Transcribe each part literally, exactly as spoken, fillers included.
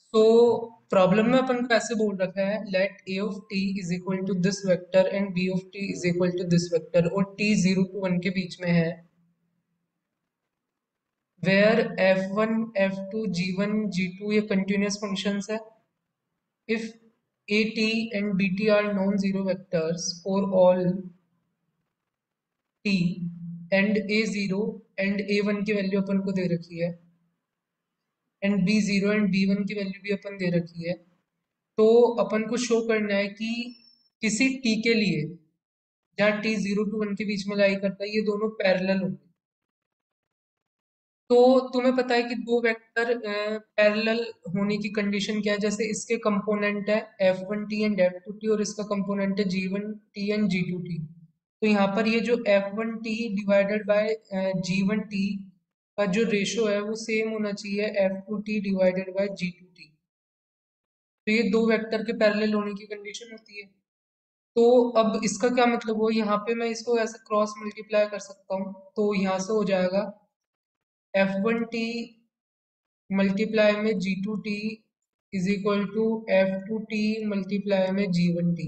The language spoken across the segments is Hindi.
तो प्रॉब्लम में अपन को ऐसे बोल रखा है, let A of T is equal to this vector and B of T is equal to this vector, और टी जीरो टू वन के बीच में है, where F one F two G one G two ये कंटिन्यूस फंक्शंस है। If A T and B T are non zero vectors for all T and A zero and A one की वैल्यू अपन को दे रखी है, and B zero and B one की वैल्यू भी अपन दे रखी है। तो अपन को शो करना है कि किसी टी के लिए जहाँ टी जीरो टू वन के बीच में लाई करता है, ये दोनों पैरेलल होंगे। तो तुम्हें पता है कि दो वेक्टर पैरेलल होने की कंडीशन क्या है, जैसे इसके कंपोनेंट है F one T and F two T, और इसका कंपोनेंट है G one T and G two T. तो यहाँ पर ये जो F one T divided by G one T का जो रेशो है वो सेम होना चाहिए F two T divided by G two T. तो ये दो वेक्टर के पैरेलल होने की कंडीशन होती है। तो अब इसका क्या मतलब हो, यहाँ पे मैं इसको ऐसे क्रॉस मल्टीप्लाई कर सकता हूँ, तो यहाँ से हो जाएगा एफ वन टी मल्टीप्लाई में G two T is equal to F two T multiply में जी वन टी।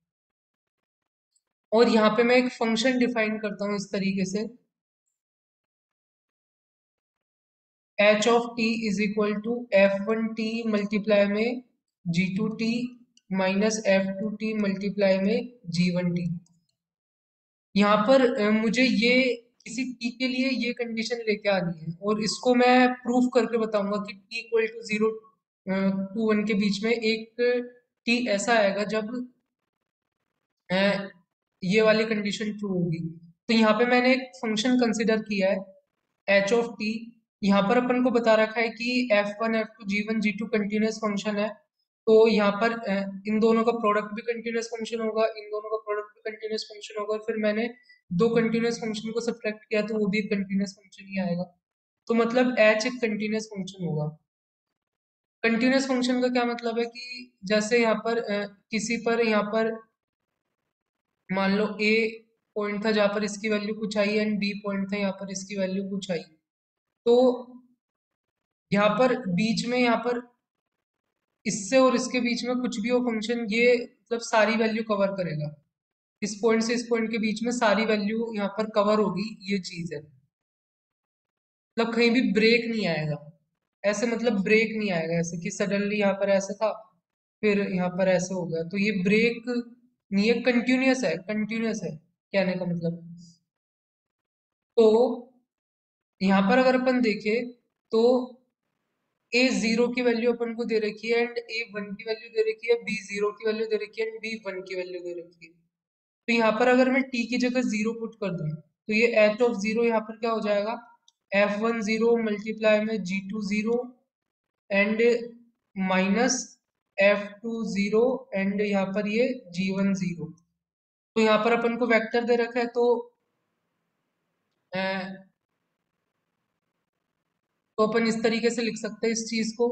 और यहाँ पे मैं एक फंक्शन डिफाइन करता हूँ इस तरीके से, H of T is equal to F one T multiply में G two T minus F two T multiply में जी वन टी। यहाँ पर अ, मुझे ये किसी टी के लिए ये कंडीशन लेके आनी है, और इसको मैं प्रूफ करके बताऊंगा कि T equal to zero to one के बीच में एक टी ऐसा आएगा जब अ, ये वाली कंडीशन ट्रू होगी। तो यहाँ पे मैंने एक फंक्शन कंसिडर किया है एच ऑफ टी। यहाँ पर अपन को बता रखा है कि F one F two G one G two continuous function है। तो यहाँ पर अ, इन दोनों का प्रोडक्ट भी कंटिन्यूस फंक्शन होगा, इन दोनों का प्रोडक्ट भी कंटिन्यूस फंक्शन होगा, फिर मैंने दो कंटिन्यूस फंक्शन को सब्ट्रैक्ट किया तो वो भी एक कंटिन्यूस फंक्शन ही आएगा। तो मतलब एच एक कंटिन्यूस फंक्शन होगा। कंटिन्यूस फंक्शन का क्या मतलब है कि जैसे यहाँ पर अ, किसी पर यहाँ पर मान लो ए पॉइंट था जहाँ पर इसकी वैल्यू कुछ आई, एंड बी पॉइंट था यहाँ पर इसकी वैल्यू कुछ आई। तो यहाँ पर बीच में यहाँ पर इससे और इसके बीच में कुछ भी हो फंक्शन, ये मतलब सारी वैल्यू कवर करेगा। इस पॉइंट से इस पॉइंट के बीच में सारी वैल्यू यहाँ पर कवर होगी, ये चीज है। मतलब कहीं भी ब्रेक नहीं आएगा, ऐसे मतलब ब्रेक नहीं आएगा ऐसे कि सडनली यहाँ पर ऐसे था फिर यहाँ पर ऐसे हो गया, तो ये ब्रेक नहीं है, कंटिन्यूअस है, कंटिन्यूअस है कहने का मतलब। तो यहाँ पर अगर अपन देखें तो ए जीरो की वैल्यू अपन को दे रखी है, एंड ए वन की वैल्यू दे रखी है, बी जीरो की वैल्यू दे रखी है, एंड बी वन की वैल्यू दे रखी है। तो यहाँ पर अगर मैं टी की जगह जीरो पुट कर दूं, तो ये एच ऑफ जीरो यहाँ पर क्या हो जाएगा, एफ वन जीरो मल्टीप्लाई में G two zero and minus F two zero and यहाँ पर ये जी वन जीरो। तो यहाँ पर अपन को वेक्टर दे रखा है, तो अ, तो अपन इस तरीके से लिख सकते हैं इस चीज को,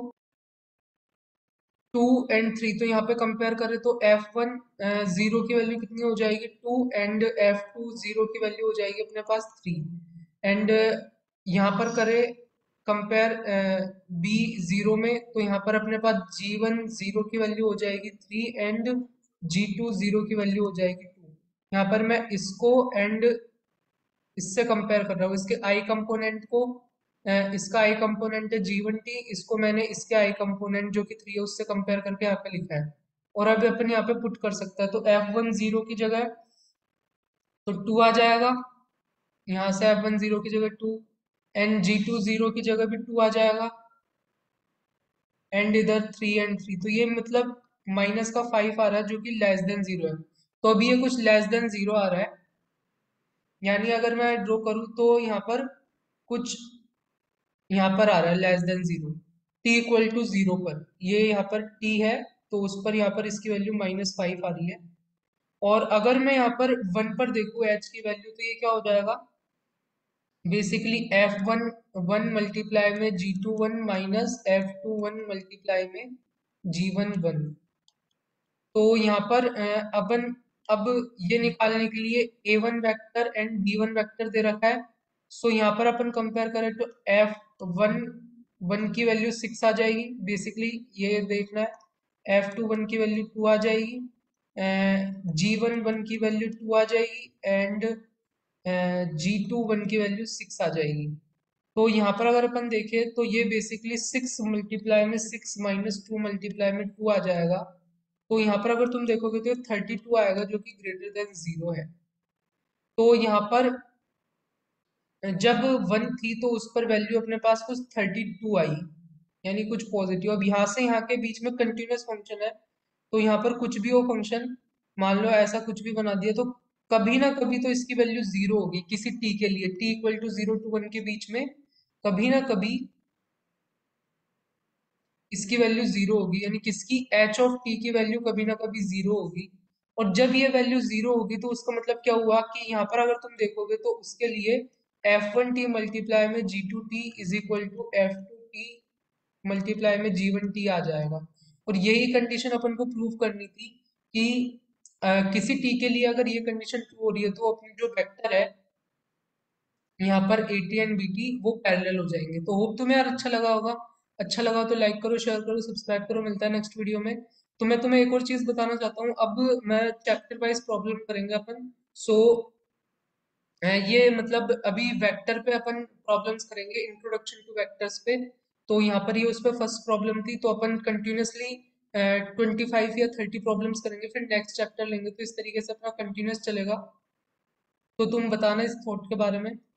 टू एंड थ्री। तो यहाँ पे कंपेयर करें तो एफ वन जीरो की वैल्यू कितनी हो जाएगी, two, and F two zero की वैल्यू हो जाएगी अपने पास थ्री। एंड यहाँ पर करें कंपेयर बी जीरो में, तो यहाँ पर अपने पास जी वन जीरो की वैल्यू हो जाएगी three, and G two zero की वैल्यू हो जाएगी टू। यहाँ पर मैं इसको एंड इससे कंपेयर कर रहा हूँ, इसके आई कंपोनेंट को। अ, इसका आई कंपोनेंट है जी वन टी, इसको मैंने इसके आई कंपोनेंट जो कि थ्री है उससे कंपेयर करके यहाँ पे लिखा है। और अब अपन यहाँ पे पुट कर सकता है, तो एफ वन जीरो की जगह तो टू आ जाएगा, यहाँ से एफ वन जीरो की जगह two, and G two zero की जगह भी टू आ जाएगा, एंड इधर थ्री एंड थ्री। तो ये मतलब माइनस का फाइव आ रहा है जो कि लेस देन जीरो है। तो अभी ये कुछ लेस देन जीरो आ रहा है, यानी अगर मैं ड्रॉ करूँ तो यहाँ पर कुछ यहाँ पर आ रहा है less than zero, T equal to zero पर, ये यहाँ पर टी है, तो उस पर यहाँ पर इसकी वैल्यू माइनस फाइव आ रही है। और अगर मैं यहाँ पर वन पर देखूँ एच की वैल्यू, तो ये क्या हो जाएगा, basically F one one multiply में G two one minus F two one multiply में जी वन वन। तो यहाँ पर अ, अपन अब ये निकालने के लिए A one vector and B one vector दे रखा है। सो यहाँ पर अपन कंपेयर करें तो एफ वन वन की वैल्यू सिक्स आ जाएगी, बेसिकली ये देखना है। एफ टू वन की वैल्यू टू आ जाएगी, जी वन वन की वैल्यू टू आ जाएगी, एंड जी टू वन की वैल्यू सिक्स आ जाएगी। तो यहाँ पर अगर अपन देखें तो ये बेसिकली सिक्स मल्टीप्लाई में सिक्स माइनस टू मल्टीप्लाई में टू आ जाएगा। तो यहाँ पर अगर तुम देखोगे तो थर्टी टू आएगा जो कि ग्रेटर देन जीरो है। तो यहाँ पर जब वन थी तो उस पर वैल्यू अपने पास कुछ थर्टी टू आई, यानी कुछ पॉजिटिव। अब यहाँ से यहाँ के बीच में कंटिन्यूस फंक्शन है, तो यहाँ पर कुछ भी हो फंक्शन, मान लो ऐसा कुछ भी बना दिया, तो कभी ना कभी तो इसकी वैल्यू जीरो होगी किसी टी के लिए, T equal to zero to one के बीच में कभी ना कभी इसकी वैल्यू जीरो होगी, यानी किसकी, एच ऑफ टी की वैल्यू कभी ना कभी जीरो होगी। और जब ये वैल्यू जीरो होगी तो उसका मतलब क्या हुआ कि यहाँ पर अगर तुम देखोगे तो उसके लिए एफ वन टी मल्टीप्लाई में G two T is equal to F two T multiply में जी वन टी आ जाएगा। और यही कंडीशन अपन को प्रूव करनी थी कि अ, किसी टी के लिए अगर ये कंडीशन ट्रू हो रही है तो अपनी जो वेक्टर है यहाँ पर A T and B T वो पैरेलल हो जाएंगे। तो होप तुम्हें यार अच्छा लगा होगा। अच्छा लगा तो लाइक करो, शेयर करो, सब्सक्राइब करो। मिलता है नेक्स्ट वीडियो में। तो मैं तुम्हें एक और चीज बताना चाहता हूँ, अब मैं चैप्टर वाइज प्रॉब्लम करेंगे अपन। सो ये मतलब अभी वेक्टर पे अपन प्रॉब्लम्स करेंगे, इंट्रोडक्शन टू वेक्टर्स पे। तो यहाँ पर ये उस पर फर्स्ट प्रॉब्लम थी, तो अपन कंटिन्यूसली ट्वेंटी फाइव या थर्टी प्रॉब्लम्स करेंगे, फिर नेक्स्ट चैप्टर लेंगे। तो इस तरीके से अपना कंटिन्यूस चलेगा। तो तुम बताना इस थॉट के बारे में।